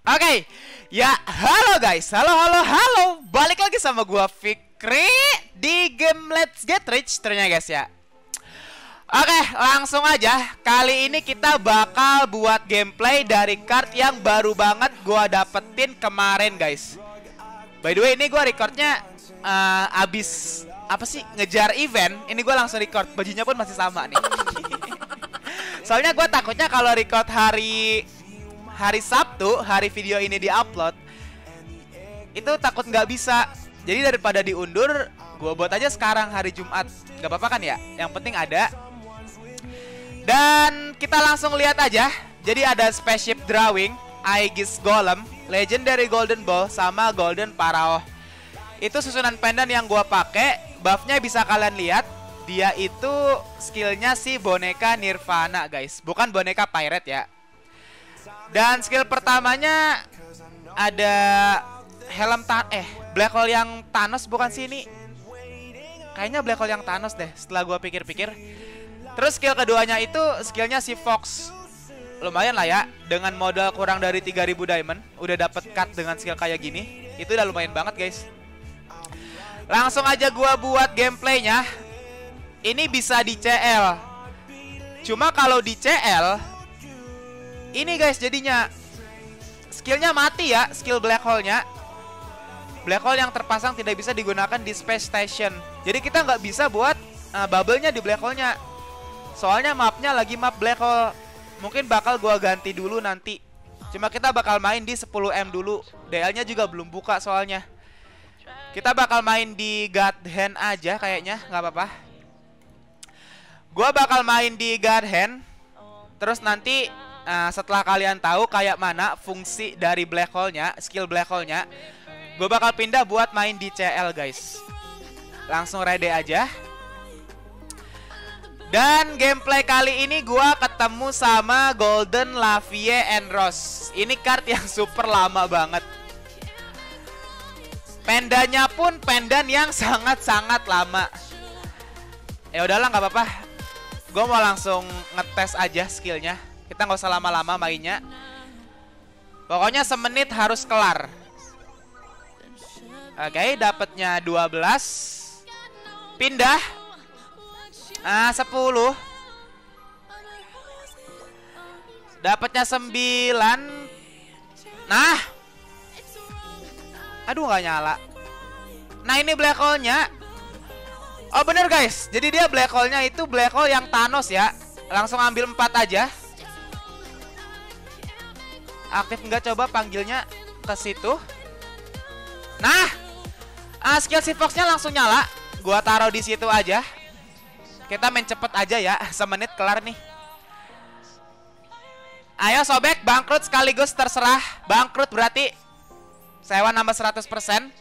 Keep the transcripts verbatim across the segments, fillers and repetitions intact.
Oke, ya halo guys, halo halo halo, balik lagi sama gua Fikri di game Let's Get Rich ternyata guys ya. Oke, langsung aja. Kali ini kita bakal buat gameplay dari card yang baru banget gua dapetin kemarin guys. By the way, ini gua recordnya uh, abis apa sih ngejar event. Ini gua langsung record, bajunya pun masih sama nih. Soalnya gua takutnya kalau record hari hari Sabtu, hari video ini diupload, itu takut nggak bisa. Jadi daripada diundur, gue buat aja sekarang hari Jumat. Gak apa-apa kan ya? Yang penting ada. Dan kita langsung lihat aja. Jadi ada Spaceship Drawing, Aegis Golem, Legendary Golden Ball, sama Golden Pharaoh. Itu susunan pendan yang gue pakai. Buffnya bisa kalian lihat. Dia itu skillnya si boneka Nirvana guys, bukan boneka pirate ya. Dan skill pertamanya ada helm ta eh black hole yang Thanos bukan sih ini? Kayaknya black hole yang Thanos deh setelah gua pikir-pikir. Terus skill keduanya itu skillnya si Fox. Lumayan lah ya, dengan modal kurang dari tiga ribu diamond udah dapet cut dengan skill kayak gini. Itu udah lumayan banget guys. Langsung aja gua buat gameplaynya. Ini bisa di C L. Cuma kalau di C L ini guys jadinya skillnya mati ya, skill black hole-nya. Black hole yang terpasang tidak bisa digunakan di space station. Jadi kita nggak bisa buat uh, bubble-nya di black hole-nya. Soalnya mapnya lagi map black hole. Mungkin bakal gua ganti dulu nanti. Cuma kita bakal main di sepuluh M dulu. D L-nya juga belum buka soalnya. Kita bakal main di God Hand aja kayaknya, nggak apa-apa. Gua bakal main di God Hand. Terus nanti Nah, setelah kalian tahu kayak mana fungsi dari black hole-nya, skill black hole-nya, gue bakal pindah buat main di C L guys. Langsung ready aja. Dan gameplay kali ini gue ketemu sama Golden Lavie and Rose. Ini card yang super lama banget. Pendanya pun pendan yang sangat-sangat lama. Ya udahlah nggak apa-apa. Gue mau langsung ngetes aja skillnya. Kita nggak usah lama-lama mainnya. Pokoknya semenit harus kelar. Oke, dapatnya dua belas. Pindah. Nah, sepuluh. Dapatnya sembilan. Nah. Aduh, nggak nyala. Nah, ini black hole-nya. Oh, bener guys. Jadi dia black hole-nya itu black hole yang Thanos ya. Langsung ambil empat aja. Aktif nggak, coba panggilnya ke situ. Nah, uh, skill si Fox-nya langsung nyala. Gua taruh di situ aja. Kita main cepet aja ya, semenit kelar nih. Ayo sobek, bangkrut sekaligus terserah. Bangkrut berarti sewa nambah seratus persen.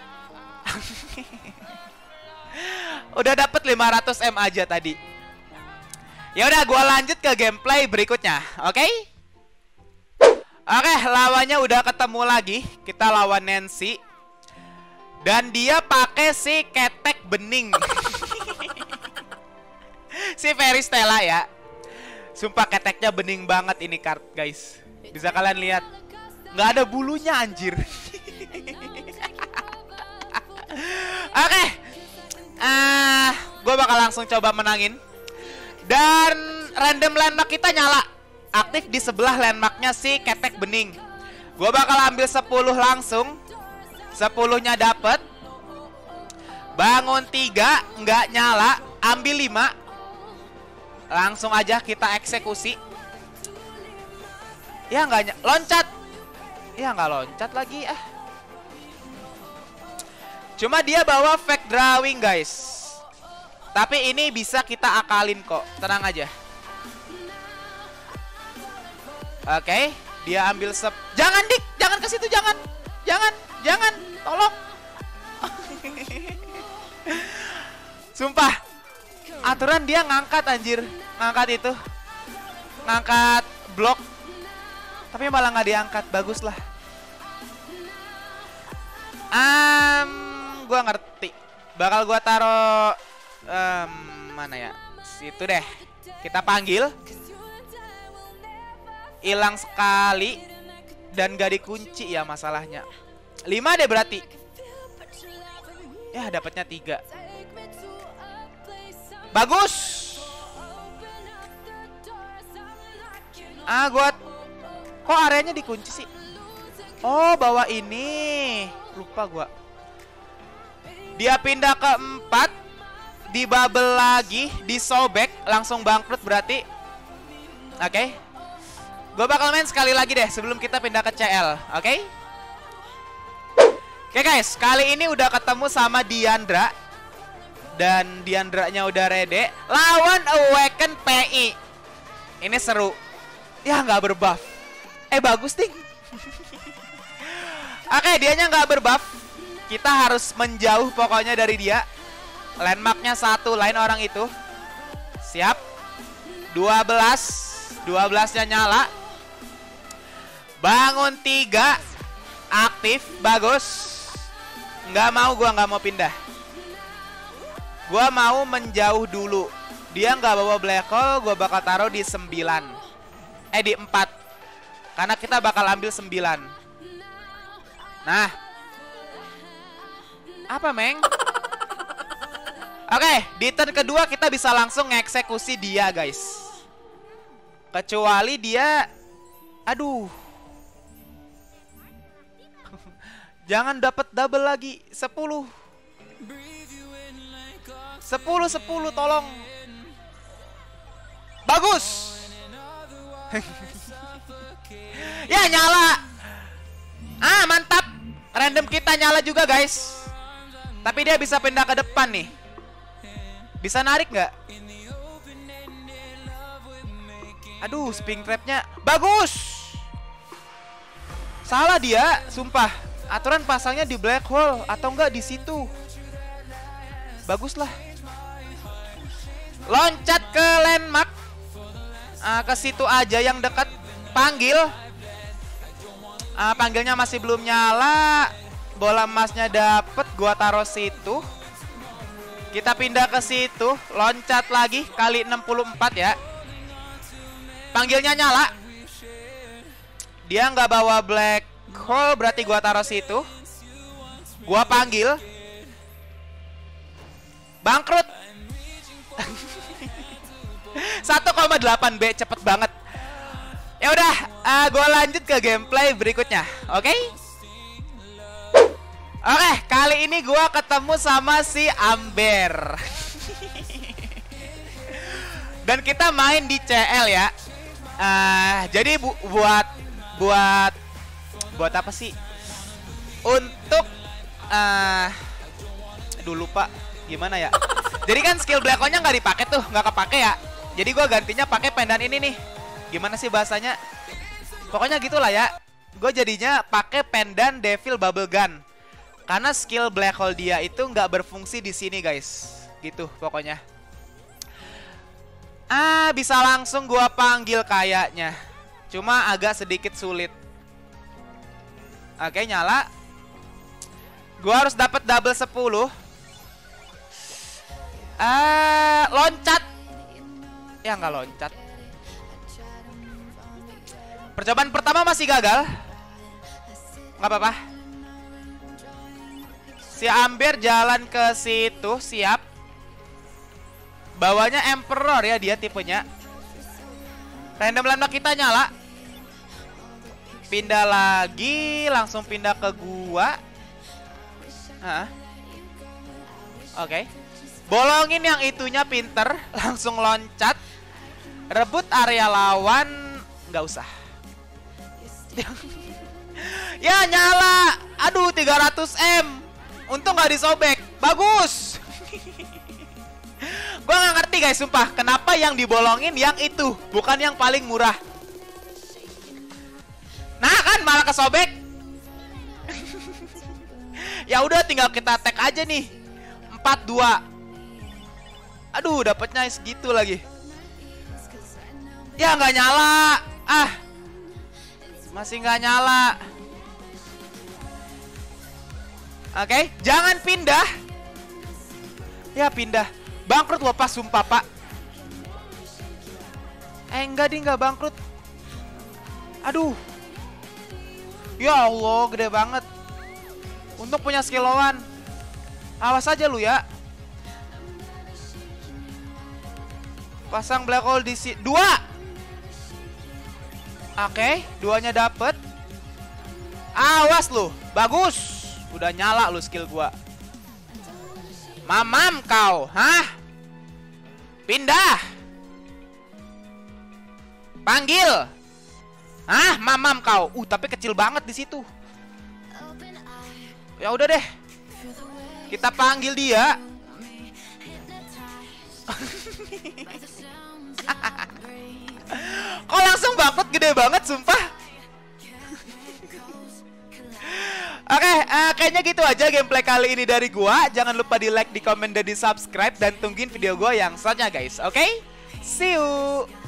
Udah dapet lima ratus M aja tadi. Ya udah, gua lanjut ke gameplay berikutnya, oke? Okay? Oke, lawannya udah ketemu lagi. Kita lawan Nancy. Dan dia pakai si ketek bening. Si Fairy Stella ya. Sumpah keteknya bening banget ini card guys. Bisa kalian lihat. Nggak ada bulunya anjir. Oke. Ah, gue bakal langsung coba menangin. Dan random landmark kita nyala. Aktif di sebelah landmarknya si ketek bening. Gue bakal ambil sepuluh langsung. Sepuluhnya dapet. Bangun tiga, nggak nyala. Ambil lima. Langsung aja kita eksekusi. Ya nggak ny- loncat. Ya nggak loncat lagi ah. Cuma dia bawa fake drawing guys. Tapi ini bisa kita akalin kok. Tenang aja. Oke, okay, dia ambil sep. Jangan dik, jangan ke situ, jangan, jangan, jangan, tolong. Sumpah, aturan dia ngangkat anjir, ngangkat itu, ngangkat blok, tapi malah nggak diangkat, bagus lah. Um, gua ngerti, bakal gua taruh um, mana ya, situ deh. Kita panggil. Hilang sekali. dan gak dikunci ya masalahnya. Lima deh berarti. Ya dapatnya tiga. Bagus. Ah gua kok areanya dikunci sih? Oh bawa ini. Lupa gua. Dia pindah ke empat, di bubble lagi, disobek, langsung bangkrut berarti. Oke okay. Gue bakal main sekali lagi deh sebelum kita pindah ke C L. Oke okay? Oke okay guys, kali ini udah ketemu sama Diandra. Dan Diandranya udah ready. Lawan Awaken P I. Ini seru. Ya nggak berbuff. Eh bagus ting. Oke okay, dianya nggak berbuff. Kita harus menjauh pokoknya dari dia. Landmarknya satu, lain orang itu. Siap. dua belas. dua belasnya nyala. Bangun tiga. Aktif, bagus. Nggak mau, gua nggak mau pindah. Gua mau menjauh dulu. Dia nggak bawa black hole, gua bakal taruh di sembilan. Eh di empat. Karena kita bakal ambil sembilan. Nah. Apa meng? Oke, okay, di turn kedua kita bisa langsung ngeksekusi dia guys. Kecuali dia, aduh, jangan dapat double lagi. Sepuluh, sepuluh, sepuluh, tolong. Bagus. Ya nyala. Ah mantap. Random kita nyala juga guys. Tapi dia bisa pindah ke depan nih. Bisa narik nggak? Aduh, spin trapnya bagus. Salah dia, sumpah. Aturan pasangnya di black hole atau enggak di situ. Bagus lah. Loncat ke landmark. Uh, ke situ aja yang dekat. Panggil. Uh, panggilnya masih belum nyala. Bola emasnya dapet, gua taruh situ. Kita pindah ke situ, loncat lagi kali enam puluh empat ya. Panggilnya nyala. Dia nggak bawa black hole, berarti gua taruh situ. Gua panggil. Bangkrut. satu koma delapan B, cepet banget. Ya udah, uh, gua lanjut ke gameplay berikutnya, oke? Okay? Oke, kali ini gua ketemu sama si Amber. Dan kita main di C L ya. Uh, jadi bu buat buat buat apa sih? Untuk uh, aduh lupa gimana ya. Jadi kan skill Black Hole-nya nggak dipakai tuh, nggak kepake ya. Jadi gua gantinya pakai pendan ini nih. Gimana sih bahasanya? Pokoknya gitulah ya. Gue jadinya pakai pendan Devil Bubble Gun. Karena skill black hole dia itu nggak berfungsi di sini guys, gitu pokoknya. Ah bisa langsung gua panggil kayaknya, cuma agak sedikit sulit. Oke nyala. Gua harus dapat double sepuluh. Ah loncat. Ya nggak loncat. Percobaan pertama masih gagal. Nggak apa-apa. Si Amber jalan ke situ, siap. Bawanya Emperor ya dia tipenya. Random landmark kita nyala. Pindah lagi, langsung pindah ke gua. Oke. Okay. Bolongin yang itunya pinter, langsung loncat. Rebut area lawan, nggak usah. Ya nyala. Aduh tiga ratus M. Untung gak disobek. Bagus. Gue gak ngerti guys sumpah. Kenapa yang dibolongin yang itu, bukan yang paling murah. Nah kan malah kesobek. Ya udah tinggal kita tag aja nih. Empat dua. Aduh dapetnya segitu lagi. Ya gak nyala. Ah masih gak nyala. Oke, okay, jangan pindah. Ya pindah. Bangkrut loh pas sumpah pak. Eh enggak ding, enggak bangkrut. Aduh. Ya Allah, gede banget. Untuk punya skillowan. Awas aja lu ya. Pasang black hole di sini. Dua. Oke, duanya dapet. Awas lu. Bagus. Udah nyala lu skill gua. Mamam kau, hah? Pindah. Panggil. Hah, mamam kau. Uh, tapi kecil banget di situ. Ya udah deh. Kita panggil dia. Kok langsung bangkrut gede banget, sumpah. Oke, okay, uh, kayaknya gitu aja gameplay kali ini dari gua. Jangan lupa di like, di komen, dan di subscribe. Dan tungguin video gua yang selanjutnya guys. Oke, okay? See you.